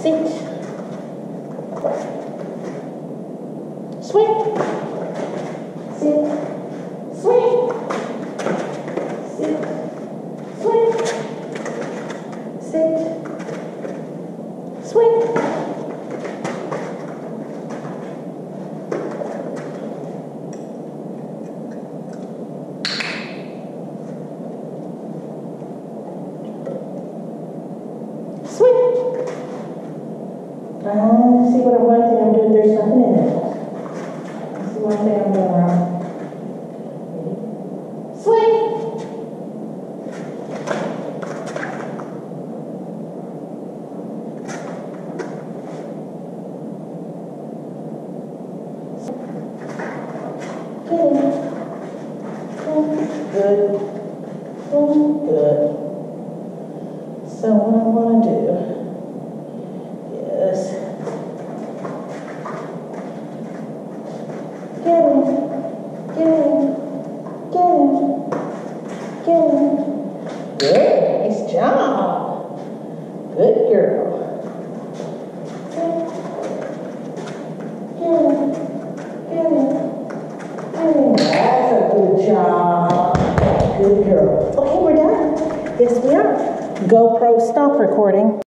Sit. Swing. Sit. Swing. Sit. Swing. Sit. Swing. Swing. Let's see what one thing I'm doing. There's something in it. Let's see one thing I'm doing wrong. Swing. Good. Good. So what I want to do is get him. Good. Nice job. Good girl. Get him. That's a good job. Good girl. Okay, we're done. Yes, we are. GoPro, stop recording.